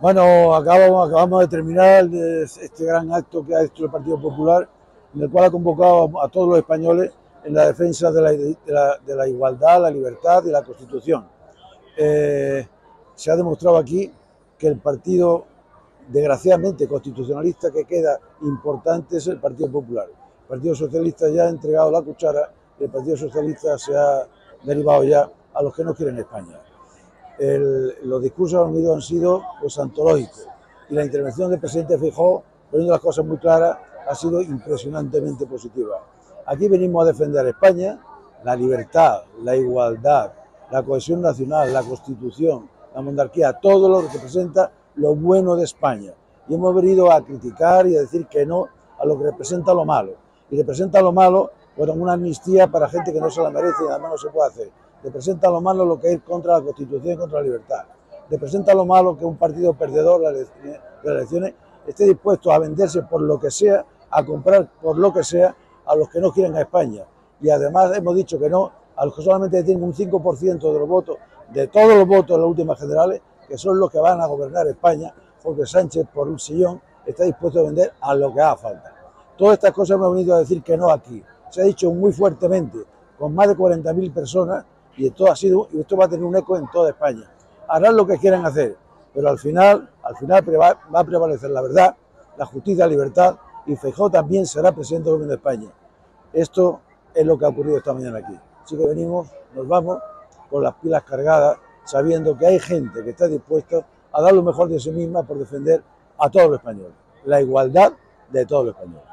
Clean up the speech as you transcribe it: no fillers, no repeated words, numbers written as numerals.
Bueno, acabamos de terminar este gran acto que ha hecho el Partido Popular, en el cual ha convocado a todos los españoles en la defensa de la igualdad, la libertad y la Constitución. Se ha demostrado aquí que el partido, desgraciadamente constitucionalista, que queda importante es el Partido Popular. El Partido Socialista ya ha entregado la cuchara y el Partido Socialista se ha derivado ya a los que no quieren España. Los discursos unidos han sido pues antológicos y la intervención del presidente Feijóo, poniendo las cosas muy claras, ha sido impresionantemente positiva. Aquí venimos a defender a España, la libertad, la igualdad, la cohesión nacional, la Constitución, la monarquía, todo lo que representa lo bueno de España. Y hemos venido a criticar y a decir que no a lo que representa lo malo. Y representa lo malo, bueno, una amnistía para gente que no se la merece y además no se puede hacer. Representa lo malo lo que es contra la Constitución y contra la libertad. Representa lo malo que un partido perdedor de las elecciones esté dispuesto a venderse por lo que sea, a comprar por lo que sea a los que no quieren a España. Y además hemos dicho que no a los que solamente tienen un 5% de los votos, de todos los votos en las últimas generales, que son los que van a gobernar España, porque Sánchez, por un sillón, está dispuesto a vender a lo que haga falta. Todas estas cosas hemos venido a decir que no aquí. Se ha dicho muy fuertemente, con más de 40.000 personas, y esto va a tener un eco en toda España. Harán lo que quieran hacer, pero al final va a prevalecer la verdad, la justicia, la libertad, y Feijóo también será presidente del gobierno de España. Esto es lo que ha ocurrido esta mañana aquí. Así que nos vamos con las pilas cargadas, sabiendo que hay gente que está dispuesta a dar lo mejor de sí misma por defender a todos los españoles, la igualdad de todos los españoles.